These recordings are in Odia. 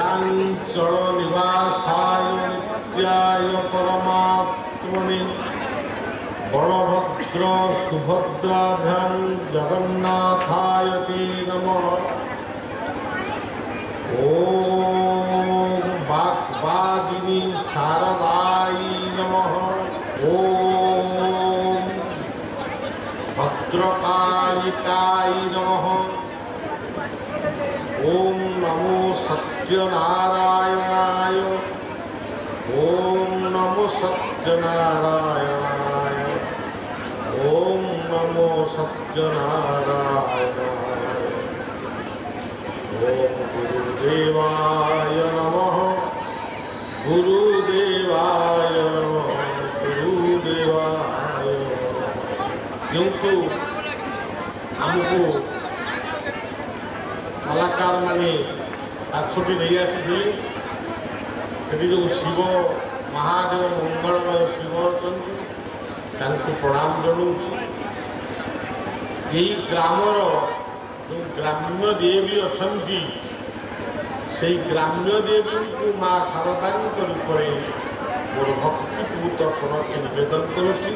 नीलांचल निवासाय नित्याय परमात्मने बलभद्र सुभद्राभ्यां जगन्नाथाय ते नमः। ओम वाग्वादिनी शारदाय नमः। ओम भद्रकालिकाय नमः। ओम नमो सत्यनारायणाय। ओम नमो सत्यनारायणाय। ओम नमो सत्यनारायणाय। ओम गुरुदेवाय नमः। गुरुदेवाय नमः। गुरुदेवाय क्योंकि हमको कलाकार माने आठटी नहीं आसी जो शिव महादेव मंगलमय शिव अच्छा प्रणाम जनाऊँ। यही ग्रामर जो ग्राम्य देवी अच्छा से ग्राम्य देवी को माँ शारदा रूप मोर भक्तिपूत प्रणति निवेदन करुँची।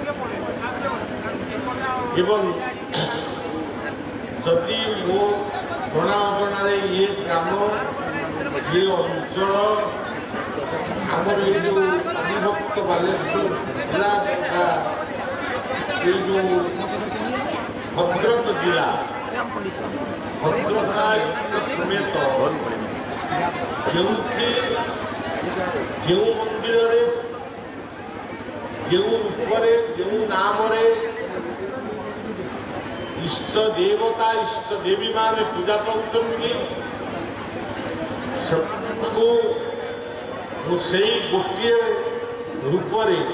जदि मो प्रणाम ये ग्राम ये अंचल आमर ये जो अविभक्त बालेश्वर जिला ये जो भद्रक जिला भद्रक समेत जो मंदिर जो रूप जो नाम इष्ट देवता इष्ट देवी मान पूजा करुँगी से गोटे रूप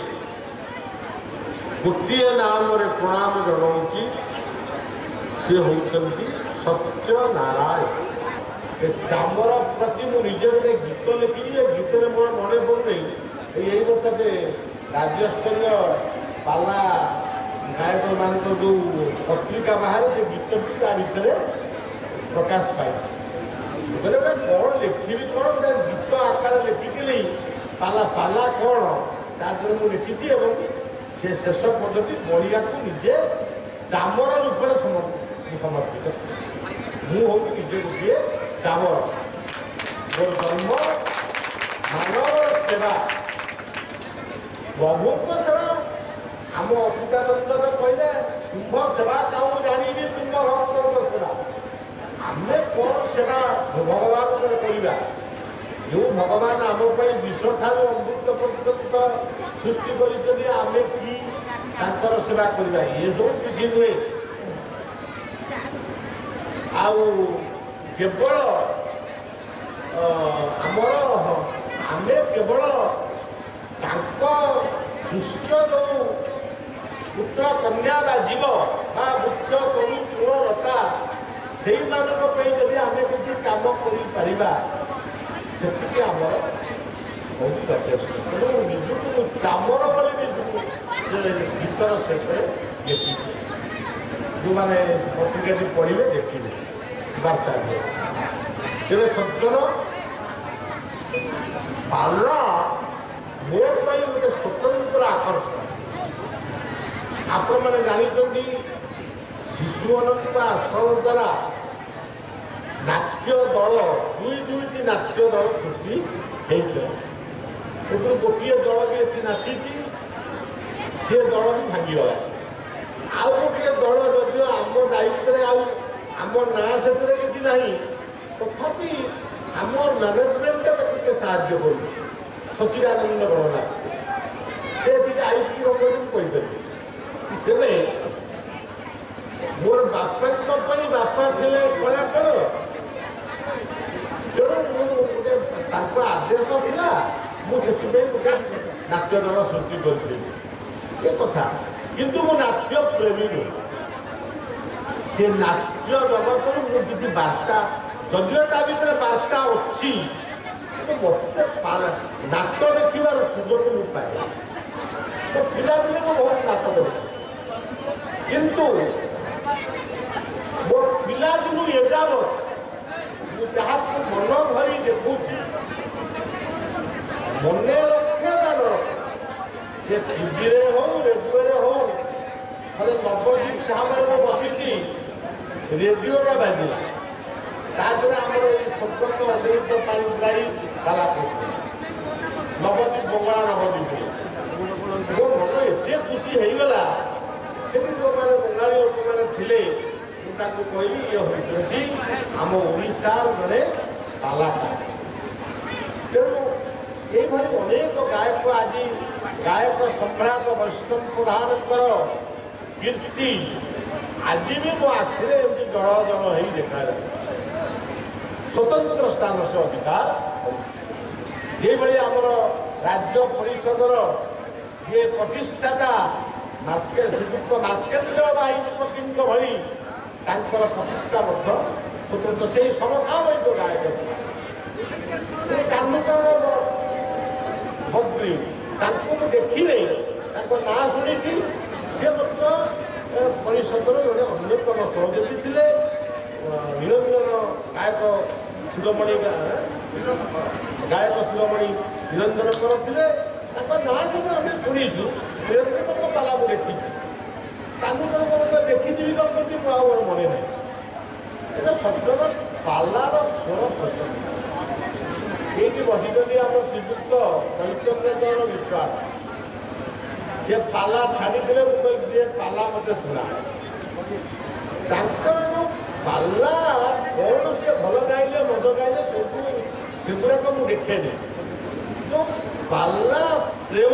गोटे नाम प्रणाम जनाऊँ। सी होती सत्यनारायण। चामर प्रति मुझे गोटे गीत लिखी गीत मोर मन पड़े यही बता राज्यस्तरीय पाला गायक मान जो पत्रिका बाहर से गीत भी भर प्रकाश पाए कौन लिखी कौन गीत आकार लिखिकी पाला पाला कौन तादर मुझे लिखी से शेष पद्धति बढ़िया को निजे चामर रूप समर्पित मुझे निजे गोटे चामर मोर जन्म मानव सेवा प्रभु सेवा आम अच्युतानंद कहले तुम्भ सेवा चाहूँ जानी तुम्भ भक्त सेवा आम कौन सेवा भगवान करवा जो भगवान आम विश्व ठार अमृत पर्यंत सृष्टि करें कि सेवा करवा ये सब किसी नुहे केवल आमर आम केवल सुष्ट जो पुत्र कन्या बा जीव बा मुख्य तरु तृणलता से जब आम किसी कम कर बहुत यथेष्ट तेणु निजुक चामर बोली गीतर शेष देखी जो मैंने पत्रिका पढ़े देखिए वार्ता तेरे सज्जन पाला मोर गोटे स्वतंत्र आकर्षण आपण मैंने जानते शिशु अनंत आश्रम द्वारा नाट्य दल दुईटी नाट्य दल सृष्टि गोटे दल भी ये नाची सी दल भी भांगीगला आउ गोटे दल जदिव आम दायित्व आम ना से किसी ना तथापि आम मैनेजमेंट टे साहय कर सचिदानंद गणनाथ से आईटी कहीपर तेरे मोर बापा बापा थे कलाकार तेणु गोटे आदेश था मुझे गोटे नाट्य दल सृष्टि करी कथा किंतु मो नाट्य प्रेमी नुह से नाट्य जगत किसी बार्ता जदिव ता भर बार्ता अच्छी मत नाट देखार सुजोग पाए तो पिला दिले को बहुत नाट देखे किंतु मो पिला दिन एजावत जहाँ मन भरी देखुची ରେଡ଼ିଓଟା ବାଜିଲା ତାପରେ ଆମର ଏଇ ସ୍ୱତନ୍ତ୍ର ଅତିରିକ୍ତ ପାଣିଗ୍ରାହୀ ପାଲା ନବଦୀପ ବଙ୍ଗଳା ନବଦୀପ ମୋ ମନ ଏତେ ଖୁସି ହେଇଗଲା। ସେଠି ଯେଉଁମାନେ ବଙ୍ଗାଳୀ ଲୋକମାନେ ଥିଲେ ମୁଁ ତାଙ୍କୁ କହିଲି ଇଏ ହେଉଛନ୍ତି ଆମ ଓଡ଼ିଶାର ଜଣେ ପାଲାକାର। ତେଣୁ ଏଇଭଳି ଅନେକ ଗାୟକ ଆଜି ଗାୟକ ସମ୍ରାଟ ବୈଷ୍ଣବ ପ୍ରଧାନଙ୍କର କୀର୍ତ୍ତି ଆଜି ବି ମୋ ଆଖିରେ ଏମିତି ଜଳ ଜଳ ହେଇ ଦେଖାଯାଏ। ସ୍ୱତନ୍ତ୍ର ସ୍ଥାନ ସେ ଅଧିକାର ଯେଭଳି ଆମର ରାଜ୍ୟ ପରିଷଦର ଯିଏ ପ୍ରତିଷ୍ଠାତା ଶ୍ରୀଯୁକ୍ତ ମାର୍କେନ୍ଦ୍ର ବାହିନୀପତିଙ୍କ ଭଳି ତାଙ୍କର ପ୍ରତିଷ୍ଠା ମଧ୍ୟ ସ୍ୱତନ୍ତ୍ର ସେହି ସମସାମୟିକ ଗାୟକ କାହ୍ନୁଚରଣ ଭଦ୍ରୀ ତାଙ୍କୁ ମୁଁ ଦେଖିଲେ ତାଙ୍କ ନାଁ ଶୁଣିଛି। ସେ ମଧ୍ୟ ପରିଷଦର ଜଣେ ଅନ୍ୟତମ ସହଯୋଗୀ ଥିଲେ। ନିରଞ୍ଜନ ଗାୟକ ଶିରୋମଣି ଗାୟକ ଶିରୋମଣି ନିରଞ୍ଜନଙ୍କର ଥିଲେ। ତାଙ୍କ ନାଁ କିନ୍ତୁ ଆମେ ଶୁଣିଛୁ। ନିରଞ୍ଜନଙ୍କ ପାଲା ମୁଁ ଦେଖିଛି। କାହ୍ନୁଚରଣଙ୍କ ମଧ୍ୟ ଦେଖିଥିବି କ'ଣ କିନ୍ତୁ ମୁଁ ଆଉ ମୋର ମନେ ନାହିଁ। এটা ସତ୍ୟର ପାଲାର ସ୍ୱର ସତ୍ୟ। ଏଇଠି ବସିଛନ୍ତି ଆମ ଶ୍ରୀଯୁକ୍ତ ହରିଚନ୍ଦ୍ର ବିଶ୍ୱାସ। ସେ ପାଲା ଛାଡ଼ିଥିଲେ ମୁଁ କହିଲି ଯେ ପାଲା ମୋତେ ଶୁଣା। ତାଙ୍କର ଯେଉଁ ପାଲା କ'ଣ ସେ ଭଲ ଗାଇଲେ ମଦ ଗାଇଲେ ସେଗୁଡ଼ାକ ମୁଁ ଦେଖେନି। ଯେଉଁ ପାଲା ପ୍ରେମ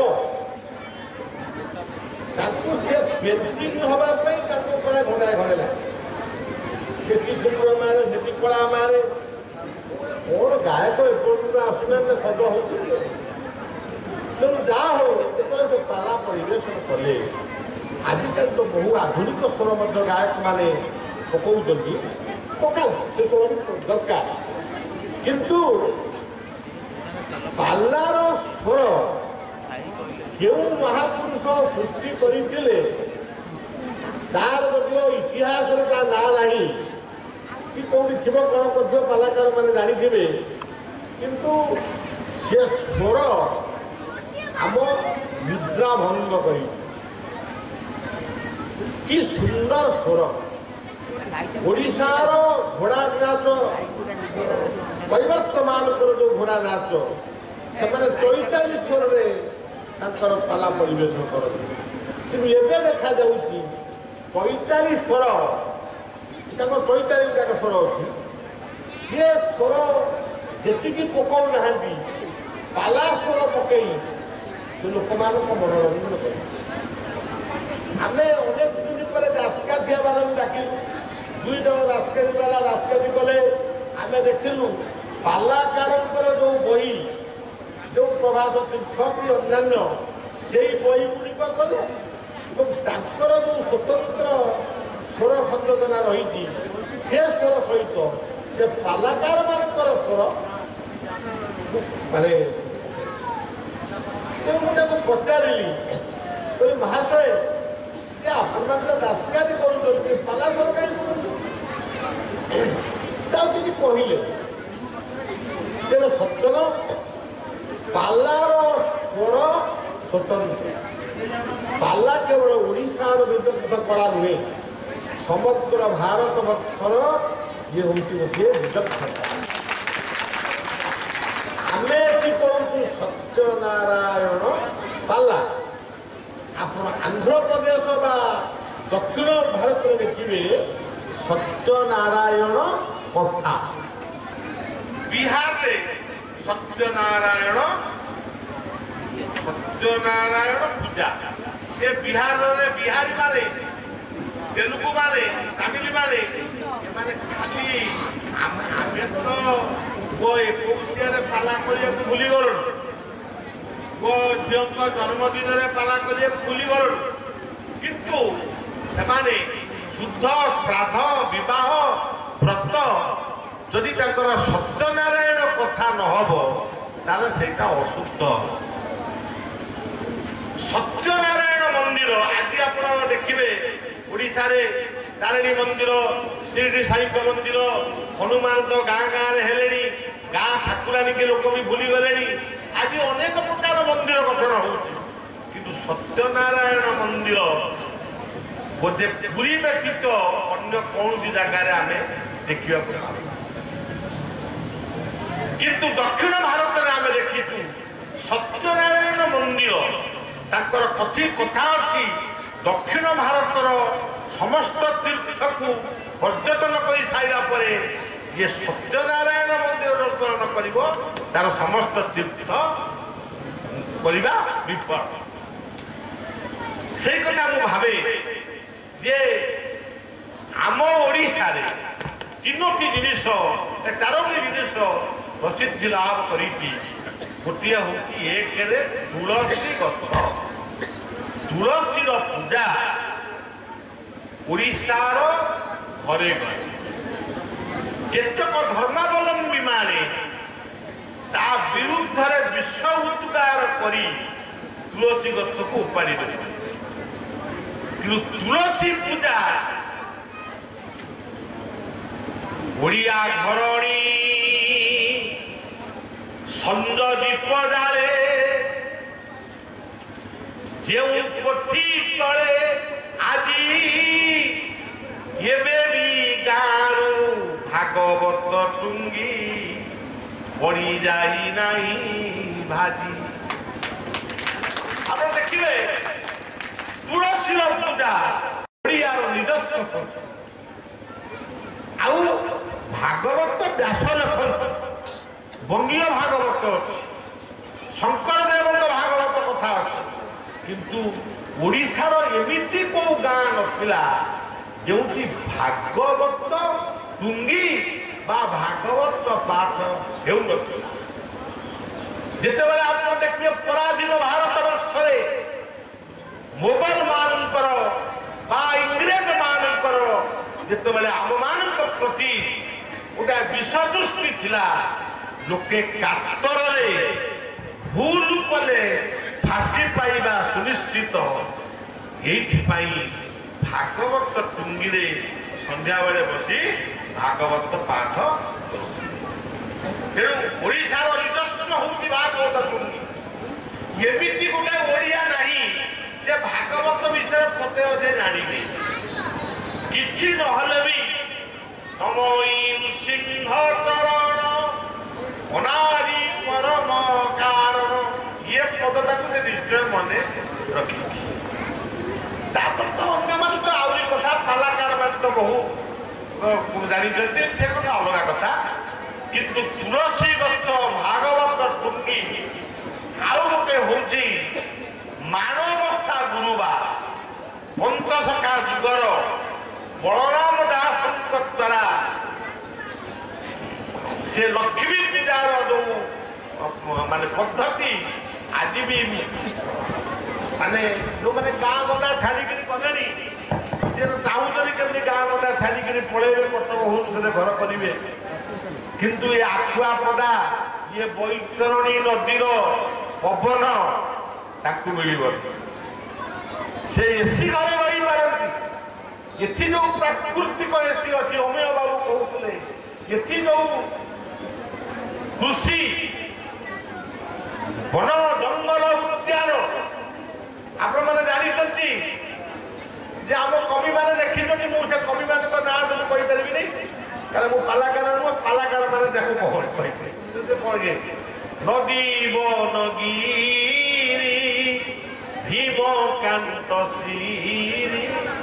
ତାଙ୍କୁ ସେ ପେନ୍ସିଂ ହେବା ପାଇଁ ତାଙ୍କୁ ପ୍ରାୟ ଘଣ୍ଟାଏ ଘଣ୍ଟେ ଲାଗେ। ସେଠି ସୁନ୍ଦର ମାରେ ସେଠି କଳା ମାରେ କ'ଣ ଗାୟକ ଏପର୍ଯ୍ୟନ୍ତ ଆସୁନାହାନ୍ତି ସଜ ହେଉଛି। ତେଣୁ ଯାହା ହଉ ଯେତେବେଳେ ସେ ପାଲା ପରିବେଷଣ କଲେ ଆଜିକାଲି ତ ବହୁ ଆଧୁନିକ ସ୍ୱର ମଧ୍ୟ ଗାୟକମାନେ ପକାଉଛନ୍ତି। ପକାନ୍ତୁ ସେ ସ୍ୱର ଦରକାର କିନ୍ତୁ ପାଲାର ସ୍ୱର କେଉଁ ମହାପୁରୁଷ ସୃଷ୍ଟି କରିଥିଲେ ତାର ଯଦିଓ ଇତିହାସରେ ତା ନାଁ ନାହିଁ କି କେଉଁଠି ଥିବ କ'ଣ ମଧ୍ୟ ପାଲାକାରମାନେ ଜାଣିଥିବେ କିନ୍ତୁ ସେ ସ୍ୱର ଆମ ନିଦ୍ରା ଭଙ୍ଗ କରି କି ସୁନ୍ଦର ସ୍ୱର। ଓଡ଼ିଶାର ଘୋଡ଼ା ନାଚ କୈବର୍ତ୍ତମାନଙ୍କର ଯେଉଁ ଘୋଡ଼ା ନାଚ ସେମାନେ ଚୈତାଳି ସ୍ୱରରେ ତାଙ୍କର ପାଲା ପରିବେଷଣ କରନ୍ତି। କିନ୍ତୁ ଏବେ ଦେଖାଯାଉଛି ଚୈତାଳି ସ୍ୱର ତାଙ୍କ ଚୈତାଳି ଯାକ ସ୍ୱର ଅଛି ସିଏ ସ୍ୱର ଯେତିକି ପକାଉନାହାନ୍ତି ପାଲା ସ୍ୱର ପକେଇ ସେ ଲୋକମାନଙ୍କ ମନୋରଞ୍ଜନ କରେ। ଆମେ ଅନେକ ଦିନ ପରେ ଦାସକାଠିଆବାଲାଙ୍କୁ ଡାକିଲୁ। 2 ଜଣ ଦାସକାଠିବାଲା ଦାସକାଠି କଲେ। ଆମେ ଦେଖିଲୁ ପାଲାକାରଙ୍କର ଯେଉଁ ବହି ଯେଉଁ ପ୍ରଭାସ ତୀର୍ଥ କି ଅନ୍ୟାନ୍ୟ ସେଇ ବହିଗୁଡ଼ିକ କଲେ ଏବଂ ତାଙ୍କର ଯେଉଁ ସ୍ୱତନ୍ତ୍ର ସ୍ୱର ସଂଯୋଜନା ରହିଛି ସେ ସ୍ୱର ସହିତ ସେ ପାଲାକାରମାନଙ୍କର ସ୍ୱର ମାନେ ମୁଁ ତାକୁ ପଚାରିଲି କହିଲି ମହାଶୟ ଯେ ଆପଣମାନେ ଦାସକାଠି କରୁଛନ୍ତି ପାଲା ସରକାରୀ କରୁଛନ୍ତି ତାକୁ କିଛି କହିଲେ ତେଣୁ ସତ୍ୟନ ପାଲାର ସ୍ୱର ସ୍ୱତନ୍ତ୍ର। ପାଲା କେବଳ ଓଡ଼ିଶାର ବିଦ୍ୟୁତ କଳା ନୁହେଁ ସମଗ୍ର ଭାରତ ବର୍ଷର ଇଏ ହେଉଛି ଗୋଟିଏ ବିଚକ୍ଷଣ। ଆମେ ଏଠି କହୁଛୁ ସତ୍ୟନାରାୟଣ ପାଲା। ଆପଣ ଆନ୍ଧ୍ରପ୍ରଦେଶ ବା ଦକ୍ଷିଣ ଭାରତରେ ଦେଖିବେ ସତ୍ୟନାରାୟଣ କଥା। ବିହାରରେ ସତ୍ୟନାରାୟଣ ପୂଜା। ସେ ବିହାରରେ ବିହାରୀ ମାନେ ତେଲୁଗୁ ମାନେ ତାମିଲ ମାନେ ସେମାନେ ଖାଲି ଆମେ ତ 21ରେ ପାଲା କରିବାକୁ ଭୁଲିଗଲୁଣି। ଝିଅଙ୍କ ଜନ୍ମଦିନରେ ପାଲା କରିବାକୁ ଭୁଲିଗଲୁଣି। କିନ୍ତୁ ସେମାନେ ଶୁଦ୍ଧ ଶ୍ରାଦ୍ଧ ବିବାହ ବ୍ରତ ଯଦି ତାଙ୍କର ସତ୍ୟନାରାୟଣ କଥା ନ ହବ ତାହେଲେ ସେଇଟା ଅଶୁଦ୍ଧ। ସତ୍ୟନାରାୟଣ ମନ୍ଦିର ଆଜି ଆପଣ ଦେଖିବେ ଓଡ଼ିଶାରେ ତାରିଣୀ ମନ୍ଦିର ଶିରିଡ଼ି ସାଇଙ୍କ ମନ୍ଦିର ହନୁମାନ ତ ଗାଁ ଗାଁରେ ହେଲେଣି। ଗାଁ ଠାକୁରାଣୀକି ଲୋକ ବି ଭୁଲିଗଲେଣି। ଆଜି ଅନେକ ପ୍ରକାର ମନ୍ଦିର ଗଠନ ହେଉଛି କିନ୍ତୁ ସତ୍ୟନାରାୟଣ ମନ୍ଦିର ବୋଧେ ପୁରୀ ବ୍ୟତୀତ ଅନ୍ୟ କୌଣସି ଜାଗାରେ ଆମେ ଦେଖିବାକୁ ପାଉ। କିନ୍ତୁ ଦକ୍ଷିଣ ଭାରତରେ ଆମେ ଦେଖିଛୁ ସତ୍ୟନାରାୟଣ ମନ୍ଦିର ତାଙ୍କର କଥା ଅଛି ଦକ୍ଷିଣ ଭାରତର ସମସ୍ତ ତୀର୍ଥକୁ ପର୍ଯ୍ୟଟନ କରି ସାରିଲା ପରେ ଯିଏ ସତ୍ୟନାରାୟଣ ମନ୍ଦିର ଦର୍ଶନ କରିବ ତାର ସମସ୍ତ ତୀର୍ଥ କରିବା ବିଫଳ। ସେଇ କଥା ମୁଁ ଭାବେ ଯେ ଆମ ଓଡ଼ିଶାରେ ତିନୋଟି ଜିନିଷ ଚାରୋଟି ଜିନିଷ ପ୍ରସିଦ୍ଧି ଲାଭ କରିଛି। ଗୋଟିଏ ହେଉଛି ଏକରେ ତୁଳସୀ ଗଛ। ତୁଳସୀର ପୂଜା ଓଡ଼ିଶାର ଘରେ ଘରେ। କେତେକ ଧର୍ମାବଲମ୍ବୀ ମାନେ ତା ବିରୁଦ୍ଧରେ ବିଷ ଉଦ୍ଗାର କରି ତୁଳସୀ ଗଛକୁ ଉପାଡ଼ି ଦେବେ। କିନ୍ତୁ ତୁଳସୀ ପୂଜା ଓଡ଼ିଆ ଘରଣୀ ସଞ୍ଜ ଦୀପ ଜାଳେ ଯେଉଁ ପୋଥି ତଳେ ଆଜି ଏବେ ବି ଗାଁରୁ ଭାଗବତ ଟୁଙ୍ଗି ପଡ଼ି ଯାଇ ନାହିଁ ଭାଜି। ଆପଣ ଦେଖିବେ ତୁଳସୀର ପୂଜା ଓଡ଼ିଆର ନିଜସ୍ୱ। ଆଉ ଭାଗବତ ବ୍ୟାସ ଲେଖନ୍ତି, ବଙ୍ଗୀୟ ଭାଗବତ ଅଛି, ଶଙ୍କରଦେବଙ୍କ ଭାଗବତ କଥା ଅଛି। କିନ୍ତୁ ଓଡ଼ିଶାର ଏମିତି କୋଉ ଗାଁ ନଥିଲା ଯେଉଁଠି ଭାଗବତ ଟୁଙ୍ଗି ବା ଭାଗବତ ପାଠ ହେଉନଥିଲା। ଯେତେବେଳେ ଆପଣ ଦେଖିବେ ପରାଧୀନ ଭାରତ ବର୍ଷରେ ମୋଗଲ ମାନଙ୍କର ବା ଇଂରେଜ ମାନଙ୍କର ଯେତେବେଳେ ଆମମାନଙ୍କ ପ୍ରତି ଗୋଟେ ବିଷ ଦୃଷ୍ଟି ଥିଲା, ଲୋକେ କାତରରେ ଭୁଲ କଲେ ଫାଶୀ ପାଇବା ସୁନିଶ୍ଚିତ। ଏଇଥିପାଇଁ ଭାଗବତ ଟୁଙ୍ଗିରେ ସନ୍ଧ୍ୟାବେଳେ ବସି ଭାଗବତ ପାଠ। ତେଣୁ ଓଡ଼ିଶାର ନିଜସ୍ୱ ହେଉଛି ଭାଗବତ ଟୁଙ୍ଗି। ଏମିତି ଗୋଟେ ଓଡ଼ିଆ ନାହିଁ ସେ ଭାଗବତ ବିଷୟରେ ପତେ ଅଧେ ଜାଣିବେ। କିଛି ନହେଲେ ବି ସମୟୀ ସିଂହ ଚରଣ ଅନାଦି ପରମ କାରଣ ଇଏ ପଦଟାକୁ ସେ ନିଶ୍ଚୟ ମନେ ରଖିଛି। ତାପରେ ତ ଅନ୍ୟମାନେ ତ ଆହୁରି କଥା ପାଲାକାର ମାନେ ତ ବହୁ ଜାଣିଛନ୍ତି, ସେ କଥା ଅଲଗା କଥା। କିନ୍ତୁ ତୁଳସୀ ଗଛ ଭାଗବତ ଟୁଙ୍ଗି ଆଉ ଗୋଟେ ହଉଛି ମାଣବସା ଗୁରୁବାର। ପଞ୍ଚସଖା ଯୁଗର ବଳରାମ ଦାସଙ୍କ ଦ୍ୱାରା ସେ ଲକ୍ଷ୍ମୀ ପୂଜାର ଯୋଉ ମାନେ ପଦ୍ଧତି ଆଜି ବି ମାନେ ଯୋଉମାନେ ଗାଁ ଗଣ୍ଡା ଛାଡ଼ିକିରି କଲେଣି ସେ ଚାହୁଁଛନ୍ତି କେମିତି ଗାଁ ଗଣ୍ଡା ଛାଡ଼ିକିରି ପଳେଇବେ, କଟକ ଭୁବନେଶ୍ୱରରେ ଘର କରିବେ। କିନ୍ତୁ ଏ ଆଖୁଆପଦା ଇଏ ବୈତରଣୀ ନଦୀର ପବନ ତାଙ୍କୁ ମିଳିବନି। ସେ ଏସି ଘରେ ରହିପାରନ୍ତି। ଏଠି ଯୋଉ ପ୍ରାକୃତିକ ଏସି ଅଛି, ଅମୀୟ ବାବୁ କହୁଥିଲେ, ଏଠି ଯୋଉ କୃଷି ବନ ଜଙ୍ଗଲ ଉଦ୍ୟାନ ଆପଣମାନେ ଜାଣିଛନ୍ତି ଯେ ଆମ କବିମାନେ ଦେଖିଛନ୍ତି। ମୁଁ ସେ କବିମାନଙ୍କ ନାଁ ସବୁ କହିପାରିବିନି କାରଣ ମୁଁ ପାଲାକାର ନୁହଁ। ପାଲାକାର ମାନେ ତାକୁ କହିବେ ନଦୀ ବନଗିରି ଭୀମକାନ୍ତ ଶ୍ରୀ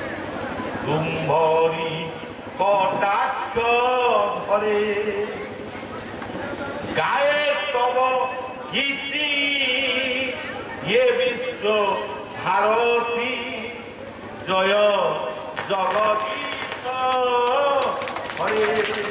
ତୁମ୍ଭରି କଟାକ୍ଷ ଧରେ গায়ে তব গীতি ইয়ে বিশ্ব ভারতী জয় জগদীশ হরে।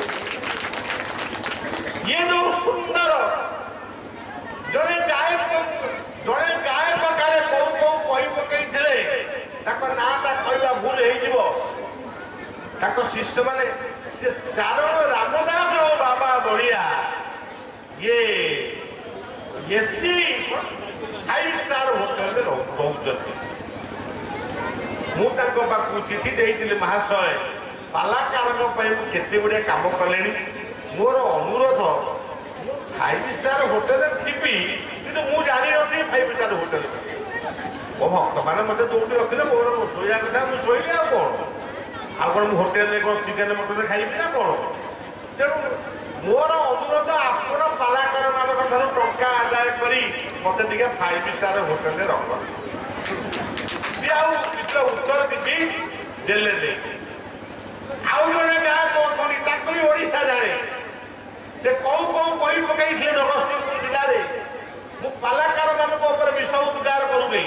ইয়ে ଯୋଉ ସୁନ୍ଦର ଜଣେ ଗାୟକ କାଳେ କୋଉ କୋଉ କହି ପକେଇଥିଲେ, ତାଙ୍କ ନାଁଟା କହିବା ଭୁଲ ହେଇଯିବ। ତାଙ୍କ ଶିଷ୍ୟମାନେ ସେ ଚାରଣ ରାମଦାସ ଓ ବାବା ବଳିଆ ये एसी 5 स्टार होटेल रहुଛନ୍ତି। ମୁଁ ତାଙ୍କ ପାଖକୁ ଚିଠି ଦେଇଥିଲି, ମହାଶୟ ପାଲାକାରଙ୍କ ପାଇଁ ମୁଁ କେତେ ଗୁଡ଼ିଏ କାମ କଲେଣି, ମୋର ଅନୁରୋଧ 5 ସ୍ଟାର ହୋଟେଲରେ ଥିବି କିନ୍ତୁ ମୁଁ ଜାଣିନଥିଲି 5 ସ୍ଟାର ହୋଟେଲ। ଓ ଭକ୍ତମାନେ ମୋତେ ଯୋଉଠି ରଖିଲେ ମୋର ଶୋଇବା କଥା ମୁଁ ଶୋଇଲି ଆଉ କ'ଣ। ଆପଣ ହୋଟେଲରେ କ'ଣ ଚିକେନ ମଟନ ଖାଇବି ନା କ'ଣ? ତେଣୁ ମୋର ଅନୁରୋଧ ଆପଣ କଳାକାରମାନଙ୍କ ଠାରୁ ଟଙ୍କା ଆଦାୟ କରି ମୋତେ ଟିକେ 5 ଷ୍ଟାର ହୋଟେଲରେ ରଖ। ସିଏ ଆଉ କିଛି ଉତ୍ତର କିଛି ଦେଲେ ନେଇ। ଆଉ ଜଣେ ଗାଁ ଅଛନ୍ତି ତାକୁ ବି ଓଡ଼ିଶା ଜାଣେ। ସେ କୋଉ କହି ପକାଇଥିଲେ ଜଗତସିଂହପୁର ଜିଲ୍ଲାରେ ମୁଁ କଳାକାରମାନଙ୍କ ଉପରେ ବିଷ ଉଦ୍ଗାର କରୁନି।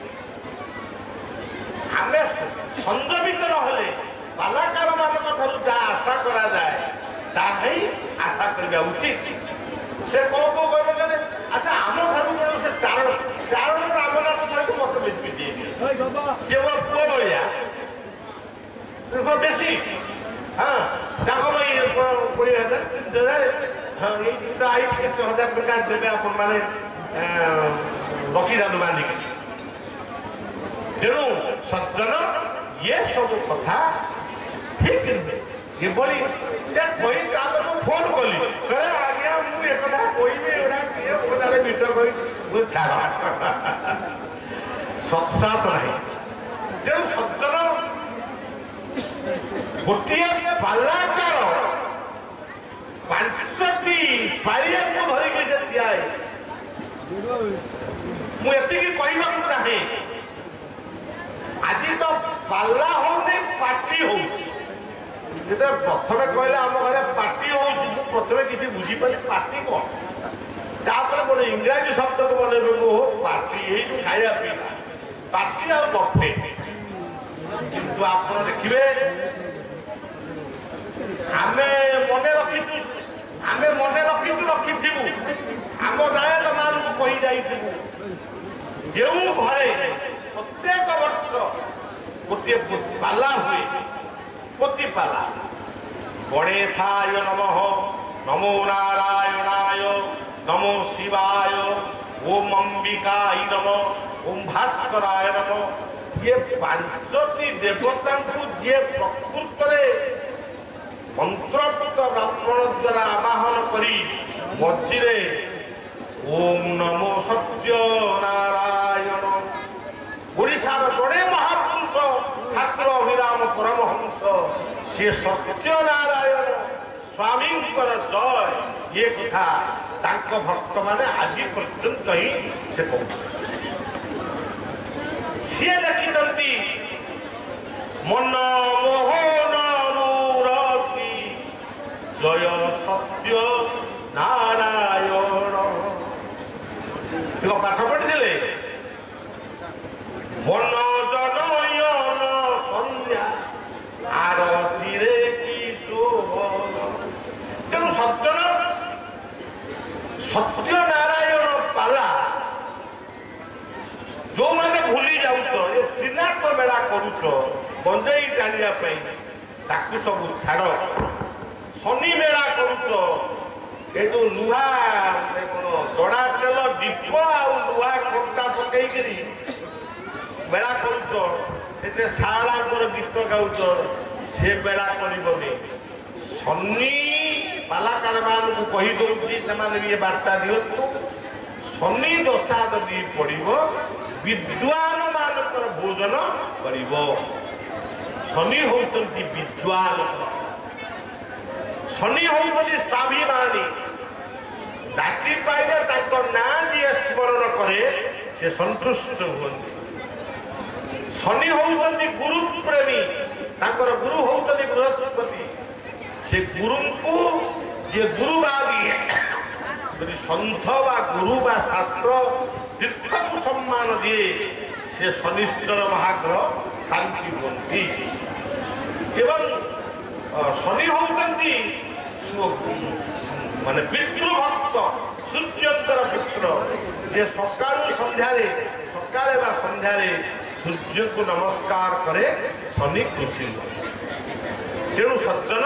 ଆମେ ସଂଯମିତ ନହେଲେ କଳାକାରମାନଙ୍କ ଠାରୁ ଯାହା ଆଶା କରାଯାଏ ତାହା ହିଁ ଆଶା କରିବା ଉଚିତ। ସେ କୋଉ କହିବେ ଆଚ୍ଛା ଆମ ଠାରୁ କ'ଣ ସେ ଚାରଣ ରାମନାଥ ସହିତ ମତେ ବେଶୀ ଦିଏ ସେ ମୋ ପୁଅ ଭଳିଆ ବେଶୀ ହଁ ତାଙ୍କ ପାଇଁ 20,000 30,000 ହଁ ଏଇ ଜିନିଷ ଆଇ କେତେ 1000 ଟଙ୍କା ଦେବେ ଆପଣମାନେ ରଖିଥାନ୍ତୁ ବାନ୍ଧିକି। ତେଣୁ ସଜ୍ଜନ ଇଏ ସବୁ କଥା ଠିକ ନୁହେଁ। କିଭଳି କହି ତାପରେ ମୁଁ ଫୋନ କଲି ଆଜ୍ଞା ମୁଁ ଏକଥା କହିବି ଏଗୁଡ଼ା କିଏ ମୋଟାରେ ବିଷ କହି ମୁଁ ଛାଡ଼ ସତ୍ସାତ ନାହିଁ। ତେଣୁ ସଜ୍ଜନ ଗୋଟିଏ ପାଲାକାର 5ଟି ପାଳିଆକୁ ଧରିକି ଯେ ଠିଆ ମୁଁ ଏତିକି କହିବାକୁ ଚାହେଁ ଆଜି ତ ପାଲା ହଉନି ପାର୍ଟି ହଉଛି। ଯେତେବେଳେ ପ୍ରଥମେ କହିଲେ ଆମ ଘରେ ପାର୍ଟି ହଉଛି ମୁଁ ପ୍ରଥମେ କିଛି ବୁଝିପାରିଲି ପାର୍ଟି କ'ଣ। ତାପରେ ଗୋଟେ ଇଂରାଜୀ ଶବ୍ଦକୁ ବନେଇବେ ମୁଁ ପାର୍ଟି ଏଇ ଯୋଉ ଖାଇବା ପିଇବା ପାର୍ଟି ଆଉ ବଫେ। କିନ୍ତୁ ଆପଣ ଦେଖିବେ ଆମେ ମନେ ରଖିଥିବୁ ଆମ ଦାୟକମାନଙ୍କୁ କହି ଯାଇଥିବୁ ଯେଉଁ ଘରେ ପ୍ରତ୍ୟେକ ବର୍ଷ ଗୋଟିଏ ପାଲା ହୁଏ ପୋତି ପାଲା ଗଣେଶାୟ ନମଃ ନମୋ ନାରାୟଣାୟ ନମୋ ଶିବାୟ ଓମ୍ ଅମ୍ବିକାୟ ନମଃ ଓମ୍ ଭାସ୍କରାୟ ନମଃ। ଇଏ 5ଟି ଦେବତାଙ୍କୁ ଯିଏ ପ୍ରକୃତରେ ମନ୍ତ୍ରପୁତ ବ୍ରାହ୍ମଣ ଦ୍ୱାରା ଆବାହନ କରି ମଝିରେ ଓମ୍ ନମୋ ସତ୍ୟ ନାରାୟଣ ଓଡ଼ିଶାର ଜଣେ ମହାପୁରୁଷ ଠାକୁର ଅଭିରାମ ପରମହଂସ ସିଏ ସତ୍ୟନାରାୟଣ ସ୍ୱାମୀଙ୍କର ଜୟ ଇଏ କଥା ତାଙ୍କ ଭକ୍ତମାନେ ଆଜି ପର୍ଯ୍ୟନ୍ତ ହିଁ ସେ କହୁଛନ୍ତି। ସିଏ ଲେଖିଛନ୍ତି ମନ ମୋହନ ମୂରତି ଜୟ ସତ୍ୟ ନାରାୟଣ। ପାଠ ପଢିଥିଲେ ମନ ଜନୟନ ସନ୍ଧ୍ୟା ଆରତିରେ କି ଶୋଭନ। ତେଣୁ ସତ୍ୟନାରାୟଣ ପାଲା ଯୋଉମାନେ ଭୁଲି ଯାଉଛ ଏ ତ୍ରିନାଥ ମେଳା କରୁଛ ଗଞ୍ଜେଇ ଟାଣିବା ପାଇଁ ତାକୁ ସବୁ ଛାଡ଼। ଶନି ମେଳା କରୁଛ ଏ ଯୋଉ ଲୁହା ଜଡ଼ା ତେଲ ଦୀପ ଆଉ ଲୁହା କଣ୍ଟା ପକେଇକିରି ମେଳା କରୁଛ ସେଥିରେ ଶାଳାଙ୍କର ଗୀତ ଗାଉଛ ସେ ମେଳା କରିବନି। ଶନି ପାଲାକାର ମାନଙ୍କୁ କହିଦଉଛି ସେମାନେ ବି ଏ ବାର୍ତ୍ତା ଦିଅନ୍ତୁ ଶନି ଦଶା ଯଦି ପଡ଼ିବ ବିଦ୍ୱାନ ମାନଙ୍କର ଭୋଜନ କରିବ। ଶନି ହଉଛନ୍ତି ବିଦ୍ୱାନ ଶନି ହଉଛନ୍ତି ସ୍ୱାଭିମାନୀ। ଡାକି ପାଇଲେ ତାଙ୍କ ନାଁ ଯିଏ ସ୍ମରଣ କରେ ସେ ସନ୍ତୁଷ୍ଟ ହୁଅନ୍ତି। ଶନି ହଉଛନ୍ତି ଗୁରୁ ପ୍ରେମୀ ତାଙ୍କର ଗୁରୁ ହଉଛନ୍ତି ବୃହସ୍ପତି। ସେ ଗୁରୁଙ୍କୁ ଯିଏ ଗୁରୁବାଦୀ ଯଦି ସନ୍ଥ ବା ଗୁରୁ ବା ଶାସ୍ତ୍ର ତୀର୍ଥକୁ ସମ୍ମାନ ଦିଏ ସେ ଶନିଶ୍ଚର ମହାଗ୍ରହ ଶାନ୍ତି ହୁଅନ୍ତି। ଏବଂ ଶନି ହଉଛନ୍ତି ମାନେ ପିତୃଭକ୍ତ ସୂର୍ଯ୍ୟଙ୍କର ପୁତ୍ର ଯେ ସକାଳେ ବା ସନ୍ଧ୍ୟାରେ ସୂର୍ଯ୍ୟଙ୍କୁ ନମସ୍କାର କରେ ଶନି ଖୁସି ହୁଏ। ତେଣୁ ସଜ୍ଜନ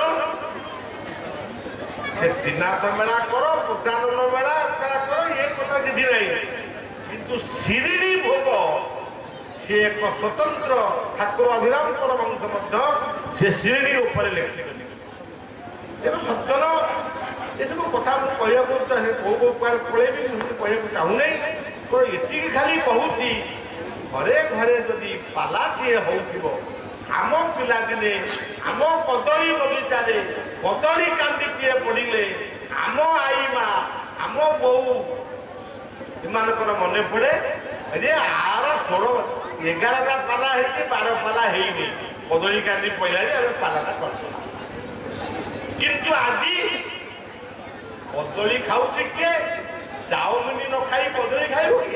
ସେ ତ୍ରିନାଥ ମେଳା କର ପଚାନନ ମେଳା କର ଏ କଥା କିଛି ନାହିଁ। କିନ୍ତୁ ଶିରିଡ଼ି ଭୋଗ ସେ ଏକ ସ୍ୱତନ୍ତ୍ର ଠାକୁର ଅଭିରାମ ପରମହଂସ ମଧ୍ୟ ସେ ଶିରିଡ଼ି ଉପରେ ଲେଖିଛନ୍ତି। ତେଣୁ ସଜ୍ଜନ ଏସବୁ କଥା ମୁଁ କହିବାକୁ କୋଉ ପଳେଇବି ମୁଁ କହିବାକୁ ଚାହୁଁନାହିଁ। ଏତିକି ଖାଲି କହୁଛି ଘରେ ଘରେ ଯଦି ପାଲାଟିଏ ହଉଥିବ आम पिलादिने आम कदली बगीचारे कदली कांदीटिए पड़े आम आई मा आम बो ଏମାନଙ୍କର ମନେ ପଡେ ଯେ ଆର 11ଟା ପାଲା ହେଇଛି 12 ପାଲା ହେଇନି କଦଳୀ କାନ୍ଦି ପଇଲାଣି ଆମେ ପାଲାଟା କରିଦେବା କିନ୍ତୁ ଆଜି କଦଳୀ ଖାଉଛି କିଏ ଚାଉମିନ ନ ଖାଇ କଦଳୀ ଖାଇବ କିଏ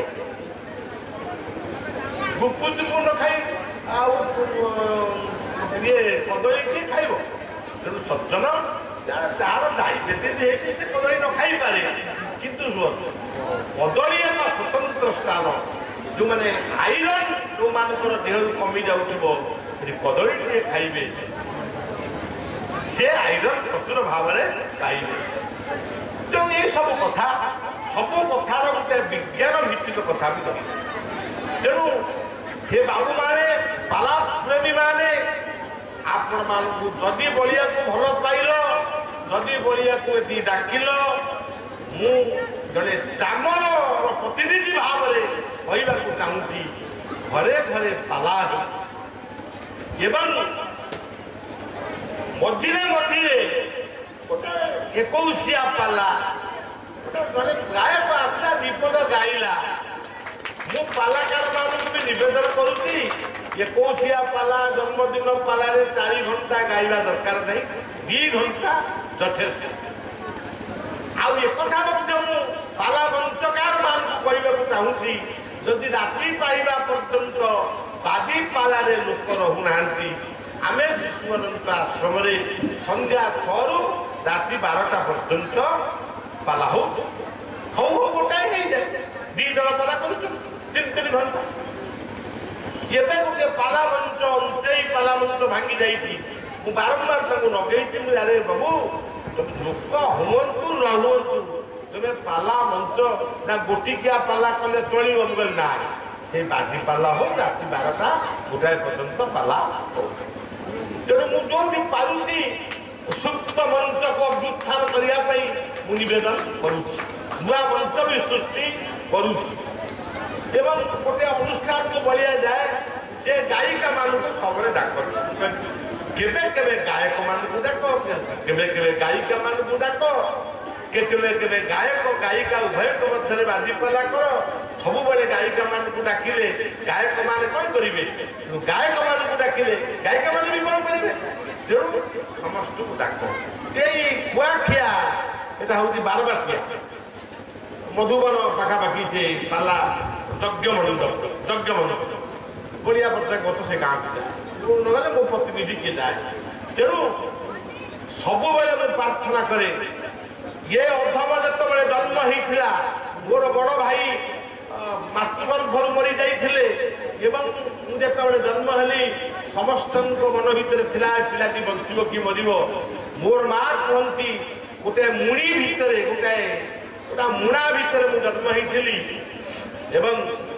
ଗୁପୁଚୁପୁ ନ ଖାଇ ଆଉ ଇଏ କଦଳୀ କିଏ ଖାଇବ ତେଣୁ ସଜ୍ଜନ ତାର ଡାଇବେଟିସ୍ ହେଇଛି ସେ କଦଳୀ ନ ଖାଇପାରେ କିନ୍ତୁ କଦଳୀ ଏକ ସ୍ୱତନ୍ତ୍ର ସ୍ଥାନ ଯେଉଁମାନେ ଆଇରନ୍ ଯେଉଁମାନଙ୍କର ଦେହରୁ କମି ଯାଉଥିବ ସେଠି କଦଳୀ ଟିକେ ଖାଇବେ ସେ ଆଇରନ୍ ପ୍ରଚୁର ଭାବରେ ପାଇବେ ତେଣୁ ଏସବୁ କଥା ସବୁ କଥାର ଗୋଟେ ବିଜ୍ଞାନ ଭିତ୍ତିକ କଥା ବି ଦରକାର ତେଣୁ ସେ ବାବୁମାନେ ପାଲା ପ୍ରେମୀମାନେ ଆପଣମାନଙ୍କୁ ଯଦି ବଳିଆକୁ ଭଲ ପାଇଲ ଯଦି ବଳିଆକୁ ଏଠି ଡାକିଲ ମୁଁ ଜଣେ ଚାମର ପ୍ରତିନିଧି ଭାବରେ କହିବାକୁ ଚାହୁଁଛି ଘରେ ଘରେ ପାଲା ଏବଂ ମଝିରେ ମଝିରେ ଗୋଟେ 21 ପାଲା ଗୋଟେ ଜଣେ ଗାୟକ ଆସିଲା ବିପଦ ଗାଇଲା ମୁଁ ପାଲାକାର ମାନଙ୍କୁ ବି ନିବେଦନ କରୁଛି 21 ପାଲା ଜନ୍ମଦିନ ପାଲାରେ 4 ଘଣ୍ଟା ଗାଇବା ଦରକାର ନାହିଁ 2 ଘଣ୍ଟା ଯଥେଷ୍ଟ ଆଉ ଏକଥା ମଧ୍ୟ ମୁଁ ପାଲା ମଞ୍ଚକାର ମାନଙ୍କୁ କହିବାକୁ ଚାହୁଁଛି ଯଦି ରାତି ପାଇବା ପର୍ଯ୍ୟନ୍ତ ବାଦି ପାଲାରେ ଲୋକ ରହୁନାହାନ୍ତି ଆମେ ଶିଶୁ ଅନନ୍ତ ଆଶ୍ରମରେ ସନ୍ଧ୍ୟା 6ରୁ ରାତି 12ଟା ପର୍ଯ୍ୟନ୍ତ ପାଲା ହଉ ଗୋଟାଏ ହେଇଯାଏ 2 ଜଣ ପାଲା କରୁଛନ୍ତି 3 ଘଣ୍ଟା ଏବେ ଗୋଟେ ପାଲା ମଞ୍ଚ ଅଞ୍ଚେଇ ପାଲା ମଞ୍ଚ ଭାଙ୍ଗି ଯାଇଛି ମୁଁ ବାରମ୍ବାର ତାଙ୍କୁ ଲଗେଇଛି ମୁଁ ଆରେ ବାବୁ ଲୋକ ହୁଅନ୍ତୁ ନ ହୁଅନ୍ତୁ ତମେ ପାଲା ମଞ୍ଚ ନା ଗୋଟିକିଆ ପାଲା କଲେ ଚଳିବ ମୁଁ କହିଲି ନା ସେ ବାଜି ପାଲା ହଉ ରାତି 12ଟା ଗୋଟାଏ ପର୍ଯ୍ୟନ୍ତ ପାଲା ହଉ ତେଣୁ ମୁଁ ଯୋଉଠି ପାରୁଛି ସୁପ୍ତ ମଞ୍ଚକୁ ଅଭ୍ୟୁତ୍ଥାନ କରିବା ପାଇଁ ମୁଁ ନିବେଦନ କରୁଛି ନୂଆ ମଞ୍ଚ ବି ସୃଷ୍ଟି କରୁଛି ଏବଂ ଗୋଟେ ଅନୁଷ୍ଠାନକୁ ବଳିଆ ଯାଏ ସେ ଗାୟିକା ମାନଙ୍କୁ ସବୁବେଳେ ଡାକନ୍ତି କେବେ କେବେ ଗାୟକ ମାନଙ୍କୁ ଡାକ କେବେ କେବେ ଗାୟିକା ମାନଙ୍କୁ ଡାକ କେବେ କେବେ ଗାୟକ ଗାୟିକା ଉଭୟଙ୍କ ମଧ୍ୟରେ ବାଜିପାଲା କର ସବୁବେଳେ ଗାୟିକା ମାନଙ୍କୁ ଡାକିଲେ ଗାୟକ ମାନେ କଣ କରିବେ ଗାୟକ ମାନଙ୍କୁ ଡାକିଲେ ଗାୟିକା ମାନେ ବି କଣ କରିବେ ତେଣୁ ସମସ୍ତଙ୍କୁ ଡାକ ଏଇ କୁଆଖିଆ ଏଟା ହଉଛି ବାରବାଟିଆ ମଧୁବନ ପାଖାପାଖି ସେ ପାଲା ଯଜ୍ଞ ମଣ୍ଡପ ବଳିଆ ବର୍ଷା ଗଛ ସେ ଗାଁକୁ ଯାଏ ନହେଲେ ମୋ ପ୍ରତିନିଧି କିଏ ଯାଏ ତେଣୁ ସବୁବେଳେ ମୁଁ ପ୍ରାର୍ଥନା କରେ ଇଏ ଅଧମ ଯେତେବେଳେ ଜନ୍ମ ହେଇଥିଲା ମୋର ବଡ଼ ଭାଇ ମାତୃଗର୍ଭରୁ ମରି ଯାଇଥିଲେ ଏବଂ ମୁଁ ଯେତେବେଳେ ଜନ୍ମ ହେଲି ସମସ୍ତଙ୍କ ମନ ଭିତରେ ଥିଲା ପିଲାଟି ବଞ୍ଚିବ କି ମରିବ ମୋର ମା କୁହନ୍ତି ଗୋଟେ ମୁଣି ଭିତରେ ଗୋଟା ମୁଣା ଭିତରେ ମୁଁ ଜନ୍ମ ହେଇଥିଲି ଏବଂ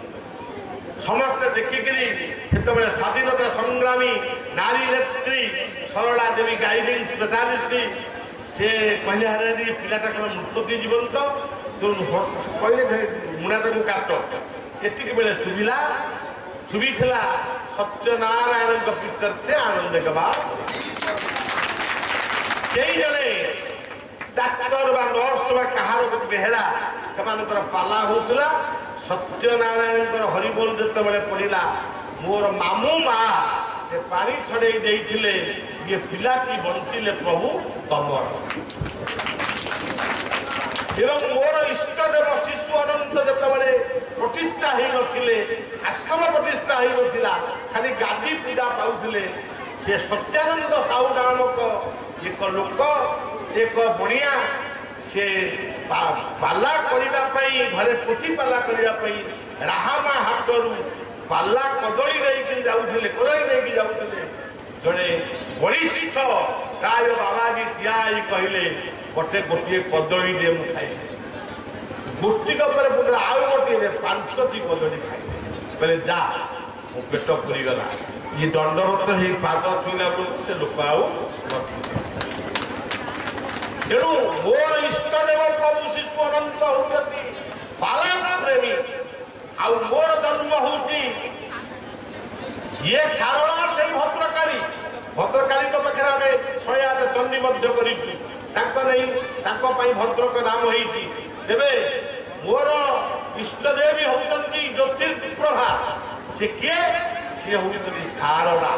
ସମସ୍ତେ ଦେଖିକିରି ସେତେବେଳେ ସ୍ୱାଧୀନତା ସଂଗ୍ରାମୀ ନାରୀ ନେତ୍ରୀ ସରଳା ଦେବୀ ଗାଇଡିଂ ସ୍ପେଶାଲିଷ୍ଟ ସେ କହିଲେ ଆରେ ପିଲାଟା କ'ଣ ମୃତ ଦେଇ ଜୀବନ୍ତ କହିଲେ ମୁଣାଟାକୁ କାଟ ସେତିକି ବେଳେ ଶୁଭିଥିଲା ସତ୍ୟନାରାୟଣଙ୍କ ପ୍ରୀତ୍ୟର୍ଥେ ଆନନ୍ଦ ଗବା କେହି ଜଣେ ଡାକ୍ତର ବା ନର୍ସ ବା କାହାର ବେହେରା ସେମାନଙ୍କର ପାଲା ହଉଥିଲା ସତ୍ୟନାରାୟଣଙ୍କର ହରିବୋଲ ଯେତେବେଳେ ପଡ଼ିଲା ମୋର ମାମୁଁ ମା ସେ ପାଣି ଛଡ଼େଇ ଦେଇଥିଲେ ଇଏ ପିଲାଟି ବଞ୍ଚିଲେ ପ୍ରଭୁ ତମର ଏବଂ ମୋର ଇଷ୍ଟଦେବ ଶିଶୁ ଅନନ୍ତ ଯେତେବେଳେ ପ୍ରତିଷ୍ଠା ହେଇନଥିଲେ ଆଶ୍ରମ ପ୍ରତିଷ୍ଠା ହେଇନଥିଲା ଖାଲି ଗାଦି ପୂଜା ପାଉଥିଲେ ସେ ସତ୍ୟାନନ୍ଦ ସାହୁ ନାମକ ଏକ ଲୋକ ଏକ ବଣିଆ ସେ ପାଲା କରିବା ପାଇଁ ଘରେ ପୋତି ପାଲା କରିବା ପାଇଁ ରାହାମା ହାଟରୁ ପାଲା କଦଳୀ ନେଇକି ଯାଉଥିଲେ ଜଣେ ବଳିଷ୍ଠ ପ୍ରାୟ ବାବାଜୀ ଠିଆ ହେଇ କହିଲେ ଗୋଟିଏ କଦଳୀ ଦିଏ ମୁଁ ଖାଇବି ଗୋଟିକ ପରେ ପୁଣି ଆଉ ଗୋଟିଏ 5ଟି କଦଳୀ ଖାଇବି କହିଲେ ଯା ମୋ ପେଟ ପୁରିଗଲା ଇଏ ଦଣ୍ଡବତ ହେଇ ପାଦ ଛୁଇଁଲା ବେଳକୁ ସେ ଲୋକ ଆଉ ନଥିଲେ ତେଣୁ ମୋର ଇଷ୍ଟଦେବ ପ୍ରଭୁ ଶିଶୁ ଅନନ୍ତ ହଉଛନ୍ତି ପାଲା ପ୍ରେମୀ ଆଉ ମୋର ଜନ୍ମ ହଉଛି ଇଏ ସାରଳା ସେଇ ଭଦ୍ରକାରୀ भद्रकाली पाखे आम 108 चंडी कर भद्रक नाम होती तेरे मोर इष्टदेवी होती ज्योतिर्प्रभा से किए सी हूँ सारदा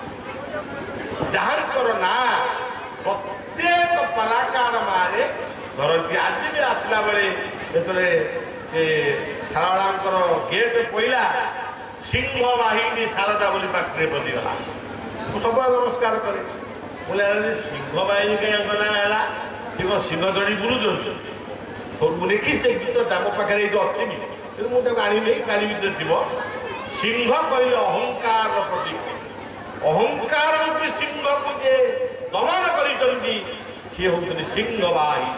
जहां ना प्रत्येक कलाकार माने धरती आज भी आसला बेले से सारदांकर गेट पड़ा सिंह बाहिनी सारदा बोली पाखे बदीगला सब नमस्कार करे बोले सिंह बाहिनी कहीं गला है सिंह चढ़ी बुलूँ मुझे से गीतटा मो पाखे अच्छी मुझे आनी नहीं काली भर थी सिंह कहले अहंकार प्रतीक अहंकार रूपी सिंह को जे दमन करी हूँ सिंह बाही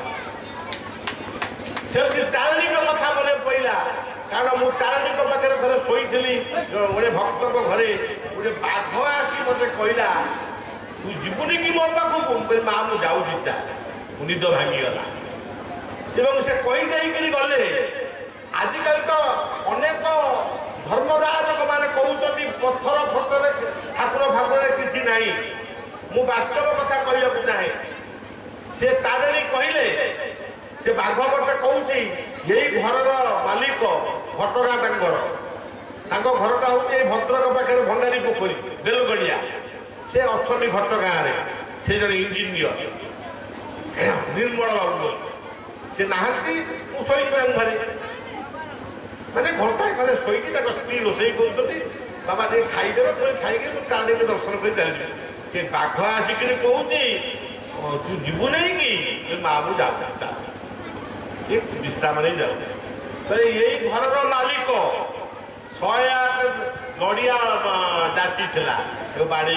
से तारिणी कथा मन पड़ा कारण मु तारिणी पाखे थे शोली गोटे भक्त घरे गोटे बाघ आसी मत कहला तू जीवनी कि मो पाखक माँ मुझे जाऊँचा निद भांगीगला से कही गले आजिकल तो अनेक धर्मदायक मैंने कहते पत्थर फतर ठाकुर फाकुर किसी ना मु वास्तव कथा कहूँ चाहे से तारिणी कहले से बाघवट कहूँ यही घर मालिक घटगा घरटा हूँ भद्रक पाखे भंडारी पोखरी बेलगड़िया से अच्छा घटगाँ से जन इंजीनियर निर्मल बाबू से नहांती शोई घरे मैंने घंटा घरे शोकी स्त्री रोषे कर बाबा दे खाईदेव पुणी खाई ताले दर्शन कर चलिए से बाघ आसिक कहूँ तू जीवु नहीं कि माँ को जाऊ विश्राम नहीं जाऊ तो यही घर मालिक 108 नड़िया जाची बाड़े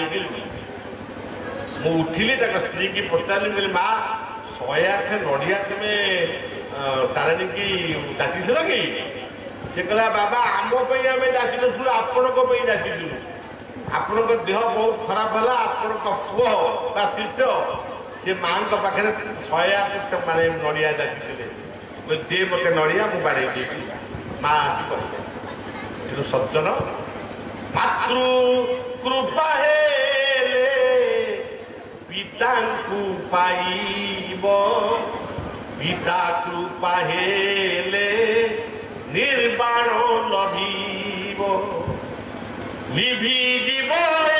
मुठिली स्त्री की पचारि बोली माँ 108 नड़िया तुम्हें तारिणी की जाची कि से कहला बाबा आम आम जाचु आपण जाचु आपण देह बहुत खराब है आपण पुओ बा शिष्य से माँ पाखे 108 माने नड़िया जाचुले दे मत नड़िया मुझे बाड़े माँ कह सज्जन मातृ कृपा हेले पिता पाइब पिता कृपा हेले निर्बाण लभिब लिभि जीव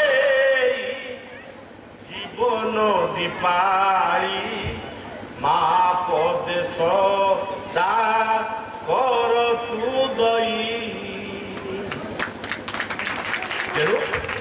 जीवन दीपाई माँ पदेश कर तू दई तेणु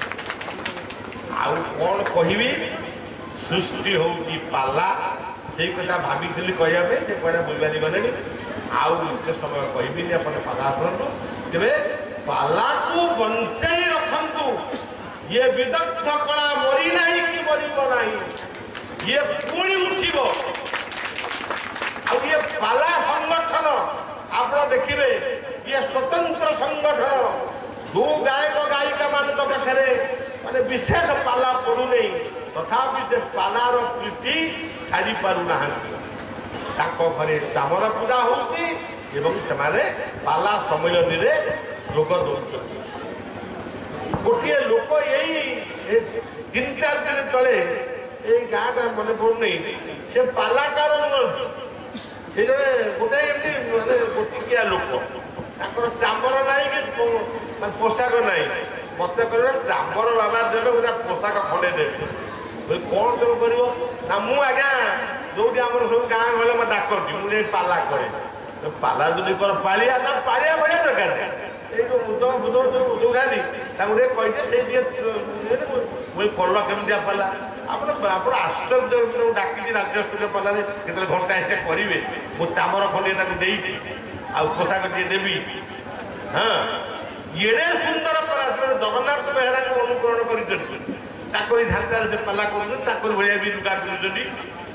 आउ कौन कहबी सृष्टि होती पाला से कथा भाभी कहवाई से कड़ा बुझानी गले आउ एत समय कहबी अपन पाला शुणु तेरे पाला को बंचाई रखु ये विदग्ध कला मरी ना कि मरब ना ये पुणी उठब ये पाला संगठन आप देखिए ये स्वतंत्र संगठन दो गायक गायिका मान पाखे माने विशेष पाला पड़ुनी तथापि से पालार प्रीति छाड़ी पारना घरे चामर पूजा होती से पाला सम्मेलन में जोग दौर गोटे लोक यही 3-4 दिन तले ये गाँटा मन पड़ुनी से पालाकार से गोटे माने गोटिकिया लोक चामर ना कि पोशाक ना मत कह चामर बाबा देवे गोटे पोशाक खंडे देवे कौन सब कर ना मु आज्ञा जो आम सब गाँ गले मैं डाकती मुझे पाला करे पाला जो कर पालिया पालिया बढ़िया दरकार ये जो मुद बुद जो उदौरानी कही मुझे कल केमिया पाला आप आश्चर्य डाकी राज्यस्तरीय पाला जो घंटा ऐसे करेंगे मो चामर खंडे आ पोशाक टे देवी हाँ ये सुंदर पाला जगन्नाथ बेहरा को अनुकरण कर ढांचार से पाला कर भाया भी लुगा कर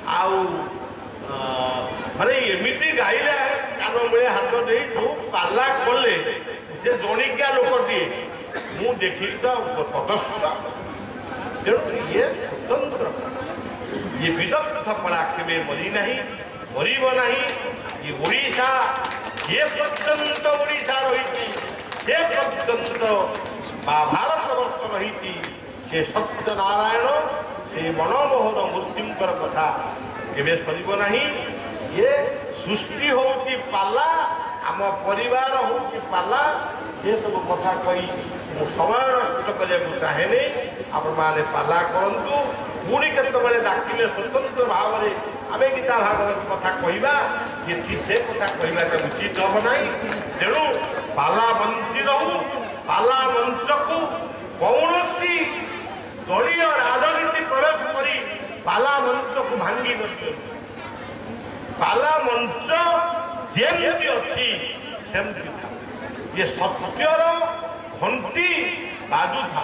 माने एमती गाइले कान भाया हाथ दे जो पाला कले से जणिकिया लोकटे मु देखी तो तटस्थ तेणु ये स्वतंत्र ये विदग्ध कला केवे मरी ना मरब ना ये ओडिशा ये पर्यंत ओडिशा रही से पर्यंत भारत वर्ष रही से सत्यनारायण से मनमोहन मूर्तिंकर कथा केबे सरिब नाही। ये सृष्टि हो कि पाला आम परिवार हो कि पाला ये सब कथा कही समय नष्ट करने चाहे आपण मैंने पाला करूँ पुणी केतबले डाकिले स्वतंत्र भाव में आम गीता भागवत कथा कहवा ये से कथा कहवा उचित हम ना। तेणु पाला बंची रहू पाला मंच को कौन दलीय राजनीति प्रवेश कर पाला मंच को भांगी न पाला मंच जेमती अच्छी सेमती था। ये सत्यर घंटी बाजू था।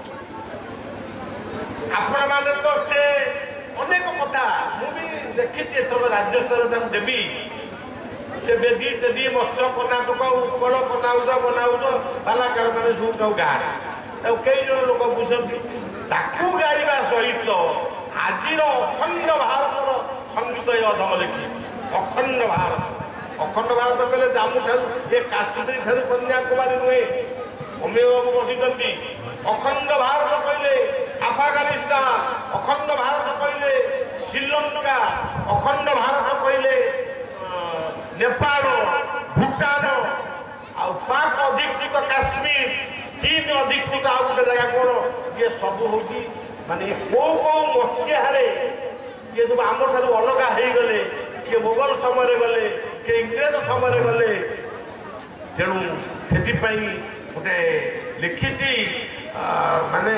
आपण मैंने तो से अनेक कथा मुझे देखी सब राज्य स्तर देवी से बेदी टेदी मत्स्य कर्णाटक उत्कल बनाऊच बनाऊच बालाकार मैंने सब गाँ कई जन लोक बुझती ताकू गाइबा सहित आज अखंड भारत संगीत अधम लिखी अखंड भारत कहले जम्मू ठार ये काश्मीर ठार कन्याकुमारी नुहे अमीय बाबू बसी अखंड भारत कहले अफगानिस्तान अखंड भारत कहले श्रीलंका अखंड भारत कहले नेपाल भूटान आ पाक अधिकृत काश्मीर चीन अधिकृत आ गोटे जगह कौन ये सब हूँ माने कौ मसीहार ये सब आम ठार अलग हो गले किए मोगल समय गले किए इंग्रेज समय गले। तेणु से गोटे लिखी माने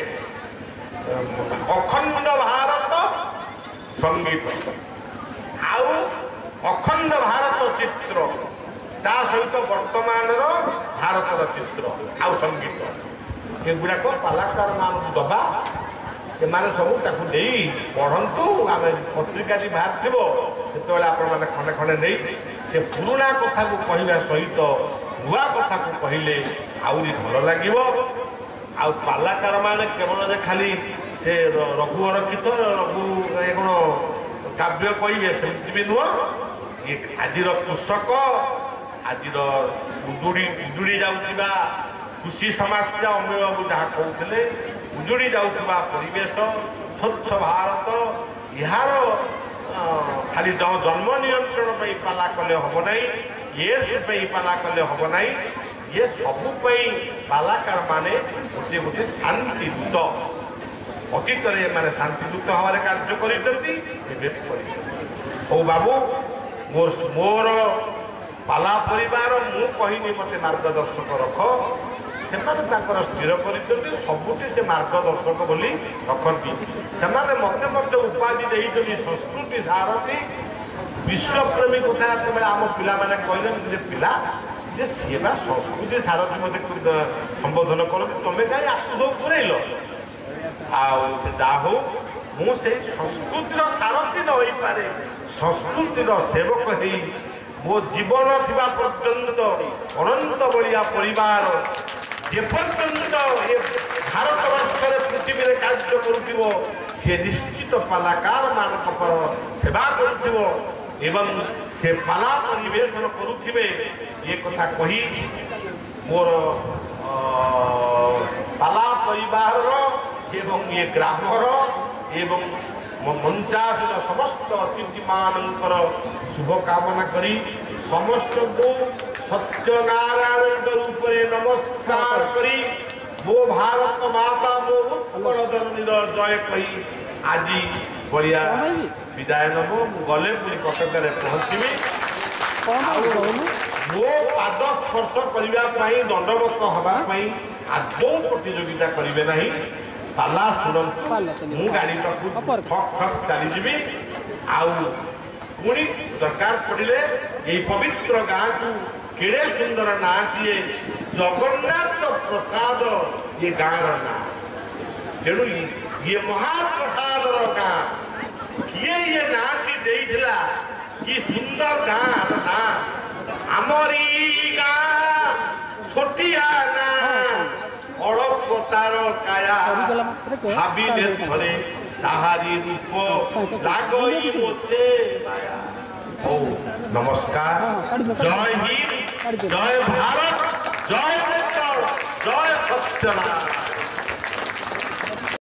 अखंड भारत संगीत आउ अखंड भारत चित्र ता सहित वर्तमान भारतर चित्र आउ संगीत एगुड़ाक कलाकार मान दबा एमाने सब नहीं पढ़ंतु आम पत्रिका बाहर थी जो आपने खंडे खंडे नहीं से पुराणा कथा को कहवा सहित नुआ कथा को कहले आहरी भल लगे। आउ पालाकार मान केवल खाली से रघुवर गीत रघु कौन काव्य कहे सेमती भी नुह ये आज कृषक आज उजुड़ी जाऊा कृषि समस्या अमीय बाबू जहाँ कहते उजुड़ी जाऊा परिवेश स्वच्छ भारत यार खाली जन्म नियंत्रण पाला कले हम ना ये पाला कले हम ना ये सबुप पालाकार माने गोटे गोटे शांति दूत अतीत में शांतिदूत हमारे कार्य कर बाबू मोर पाला परिवार मु कहनी मत मार्गदर्शक रख से स्थिर कर सबुठी से मार्गदर्शक बोली रखती से मत उपाधि देती संस्कृति सारथी विश्वप्रेमी कथा आम पिला मैंने कहले पिला जे सी संस्कृति सारथी मत संबोधन करती तुम्हें कहीं आपको सब पुरैल आहो मुझे संस्कृतिर सारथी न हो पारे संस्कृतिर सेवक हो मो जीवन थिबा पर्यंत अनंत बलिया परिवार जेपर्यंत ये भारतवर्ष पृथ्वी में कार्य करुथिबो से निश्चित पालाकार मानक पर सेवा करुथिबो एवं से पाला परिवेशन करुथिबे ये कथा कही मोर पाला परिवार एवं ये ग्रामर एवं मंचासीन समस्त अतिथि मानकर शुभकामना करी समस्त को सत्यनारायण रूप नमस्कार करी मो भारत माता मो उत्कल जननी जय कही आज बढ़िया विदाय नब गले पुरी कटक पहुँचवी मो पाद स्पर्श करने दंडवत हाँपाई आदौ प्रतियोगिता करेंगे ना पाला शुणु मु गाड़ी ठक ठक चलीजी पुणी दरकार पड़े ये पवित्र गाँ को केड़े सुंदर ना दिए जगन्नाथ प्रसाद ये गाँव ना तेणु ये महाप्रसाद गाँ किए ये ना देला कि सुंदर गाँ ना आमरी गाँ छोटिया ना अड़प तार काया भाविले थरे ताहारी रूप लागई मोते माया। ओ नमस्कार जय हिंद जय भारत जय जय सत्यनारायण।